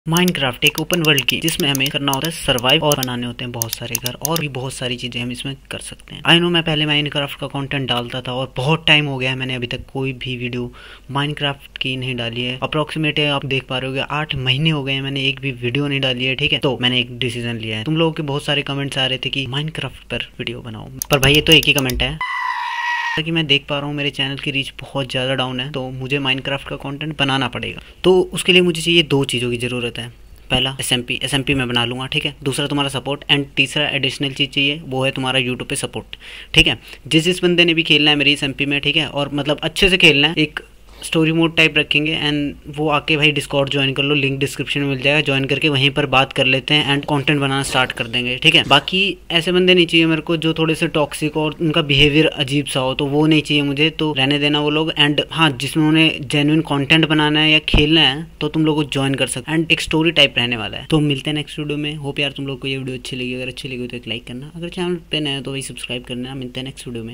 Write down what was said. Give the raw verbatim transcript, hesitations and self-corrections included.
Minecraft एक open world game जिसमें हमें करना होता है सर्वाइव और बनाने होते हैं बहुत सारे घर और भी बहुत सारी चीजें हम इसमें कर सकते हैं। आई नो मैं पहले माइनक्राफ्ट का कंटेंट डालता था और बहुत टाइम हो गया है, मैंने अभी तक कोई भी वीडियो माइनक्राफ्ट की नहीं डाली है। अप्रोक्सीमेट आप देख पा रहे हो आठ महीने हो गए हैं मैंने एक भी वीडियो नहीं डाली है। ठीक है, तो मैंने एक डिसीजन लिया है। तुम लोगों के बहुत सारे कमेंट्स आ रहे थे कि माइनक्राफ्ट पर वीडियो बनाओ, पर भाई ये तो एक ही कमेंट है कि मैं देख पा रहा हूँ मेरे चैनल की रीच बहुत ज़्यादा डाउन है, तो मुझे माइनक्राफ्ट का कंटेंट बनाना पड़ेगा। तो उसके लिए मुझे चाहिए दो चीज़ों की ज़रूरत है। पहला एसएमपी एसएमपी मैं बना लूँगा, ठीक है। दूसरा तुम्हारा सपोर्ट एंड तीसरा एडिशनल चीज़ चाहिए, वो है तुम्हारा यूट्यूब पे सपोर्ट। ठीक है, जिस जिस बंदे ने भी खेलना है मेरी एसएमपी में, ठीक है, और मतलब अच्छे से खेलना है, एक स्टोरी मोड टाइप रखेंगे एंड वो आके भाई डिस्कॉर्ड ज्वाइन कर लो, लिंक डिस्क्रिप्शन में मिल जाएगा, ज्वाइन करके वहीं पर बात कर लेते हैं एंड कंटेंट बनाना स्टार्ट कर देंगे। ठीक है, बाकी ऐसे बंदे नहीं चाहिए मेरे को जो थोड़े से टॉक्सिक और उनका बिहेवियर अजीब सा हो, तो वो नहीं चाहिए मुझे, तो रहने देना वो लोग। एंड हाँ, जिन्होंने जेन्युइन कंटेंट बनाना है या खेलना है तो तुम लोग ज्वाइन कर सकते, एंड एक स्टोरी टाइप रहने वाला है। तो मिलते हैं नेक्स्ट वीडियो में। होप यार तुम लोग को ये वीडियो अच्छी लगी, अगर अच्छी लगी तो एक लाइक करना, अगर चैनल पे नया तो वही सब्सक्राइब करना। मिलते हैं नेक्स्ट वीडियो में।